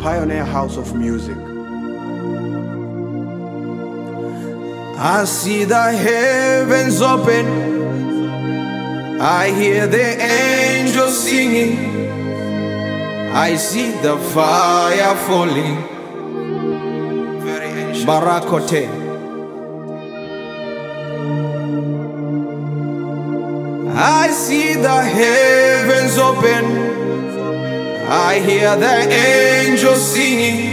Pioneer House of Music. I see the heavens open, I hear the angels singing, I see the fire falling. Barakote. I see the heavens open, I hear the angels singing.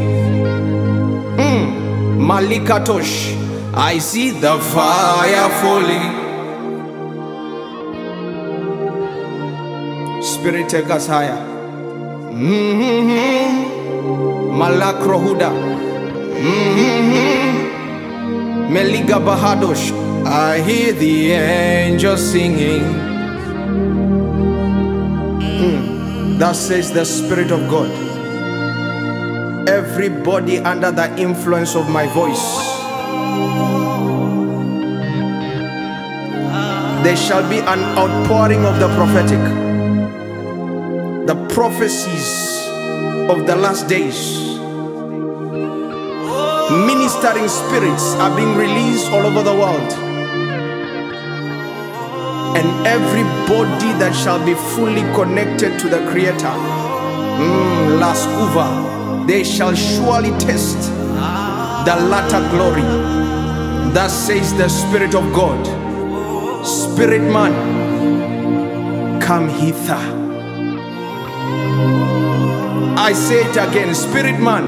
Malikatosh, I see the fire falling. Spirit, take us higher. Malakrohuda. Meliga Bahadosh, I hear the angels singing. Thus says the Spirit of God. Everybody under the influence of my voice, there shall be an outpouring of the prophetic. The prophecies of the last days, ministering spirits are being released all over the world. And everybody that shall be fully connected to the Creator, Laskuva, they shall surely taste the latter glory. Thus says the Spirit of God. Spirit man, come hither. I say it again, spirit man,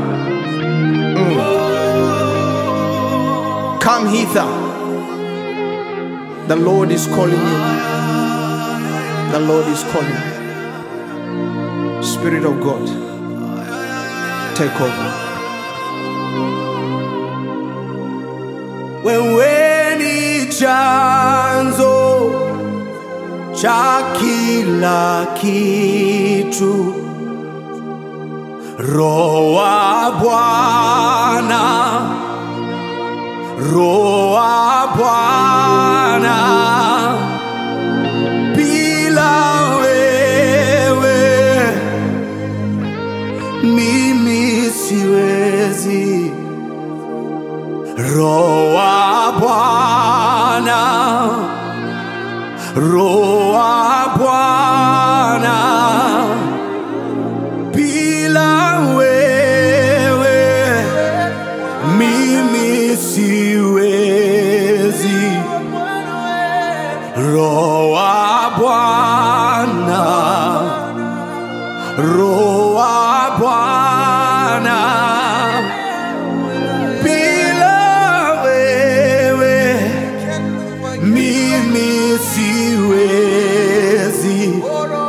come hither. The Lord is calling you. The Lord is calling you. Spirit of God, take over. Wewe chanzo cha kila kitu, Roho wa Bwana, Roho wa Bwana, bila wewe mimi siwezi. Roho wa Bwana, Roho wa Bwana, bila wewe mimi siwezi. Roho wa Bwana, Roho wa Bwana, bila wewe mimi siwezi.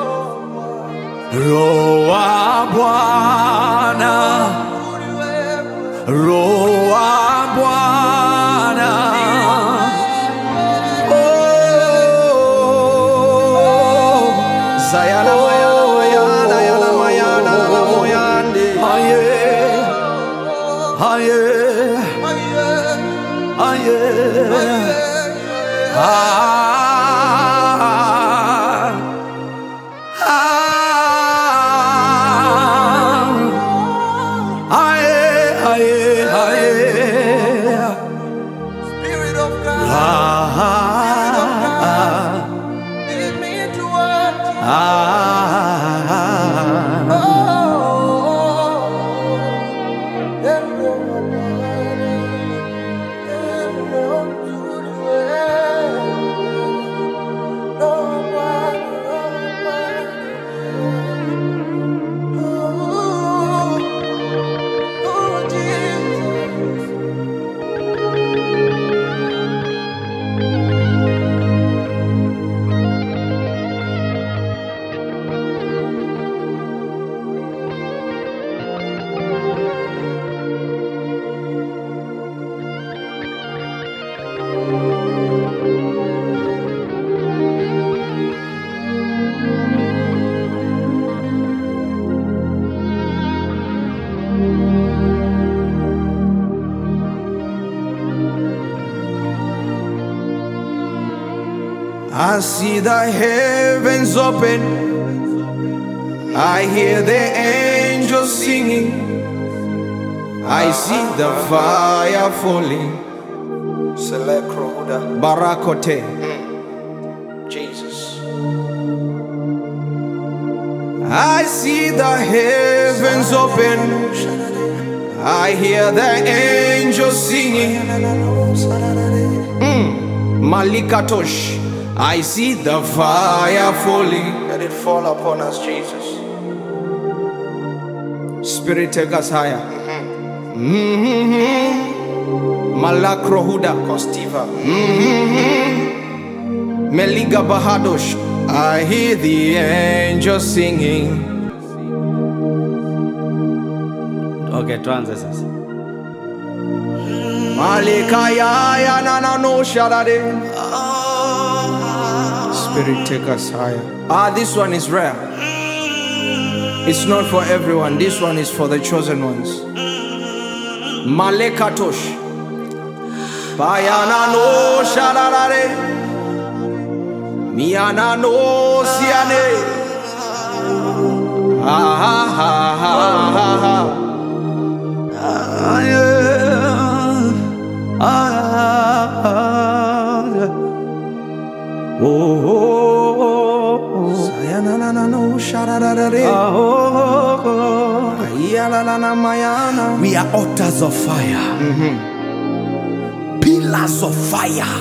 Roho wa Bwana, Roho wa Bwana, Zayana mayana, yana mayana, na moyande. aye, aye, aye, Spirit of God, lead me into what I see the heavens open, I hear the angels singing, I see the fire falling. Barakote. Jesus. I see the heavens open. I hear the angels singing. Malikatosh. I see the fire falling. Let it fall upon us, Jesus. Spirit, take us higher. Malakrohuda Kostiva. Meliga Bahadosh. I hear the angels singing. Okay, tuanze sasa. Malikaya ya nanano sharade. Spirit, take us higher. This one is rare. It's not for everyone. This one is for the chosen ones. Malekatosh. Bayana no sharare. Miana no siane. Ha ha ha ha ha ha. We are altars of fire, pillars of fire.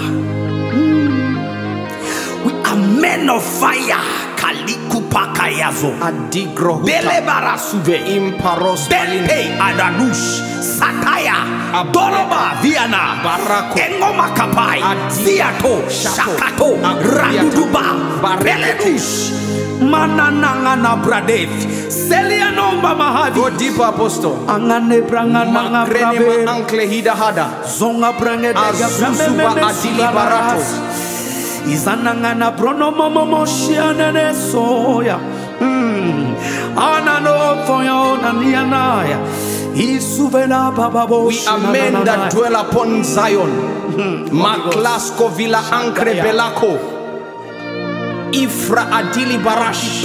We are men of fire. Kalikupakayazo Adigro Belebarasuve Imparos Bente Adanush Sataya Doroba Viana Barako Engoma Kapai Ziato Shakato Raduduba Beletush Mananangana Bradev Seliano Mamahavi. Go deeper, Apostle. Angane Brangana Brave Ankle Hidahada Zonga Brange Azuzuba Adili Barato Izanangana pronomomo shianene soya. Anano foyo nanianaya. Isuvela bababo. We are men that dwell upon Zion. Maklasko Villa Ankre Belako Ifra Adili Barash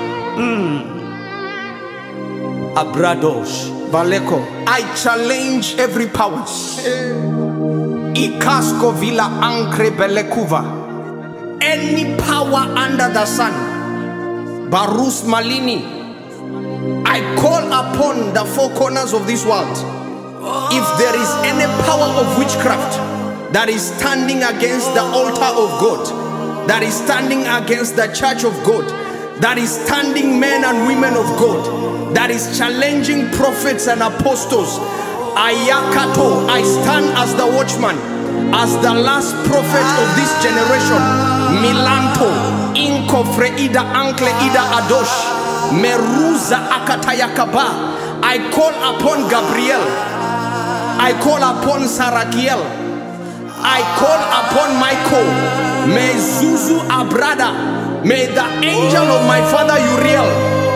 Abradosh Baleko. I challenge every powers. Ikasko Villa Ankre Belekuva. Any power under the sun, Barus Malini, I call upon the four corners of this world. If there is any power of witchcraft that is standing against the altar of God, that is standing against the church of God, that is standing men and women of God, that is challenging prophets and apostles, Ayakato, I stand as the watchman, as the last prophet of this generation. Milanto, Inko Freida Ankle Ida Adosh, Meruza Akatayakaba. I call upon Gabriel. I call upon Sarakiel. I call upon Michael. May Zuzu Abrada. May the angel of my father Uriel.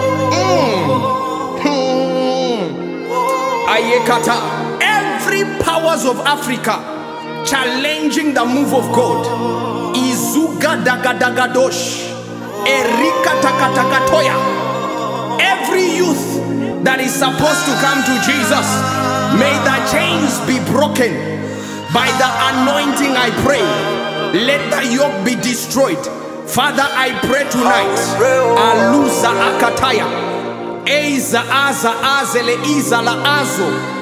Ayekata. Every powers of Africa challenging the move of God. Izuga dagadagadosh. Erika takatakatoya. Every youth that is supposed to come to Jesus, may the chains be broken. By the anointing I pray, let the yoke be destroyed. Father, I pray tonight. Aluza akataya. Eiza aza azele iza la azo.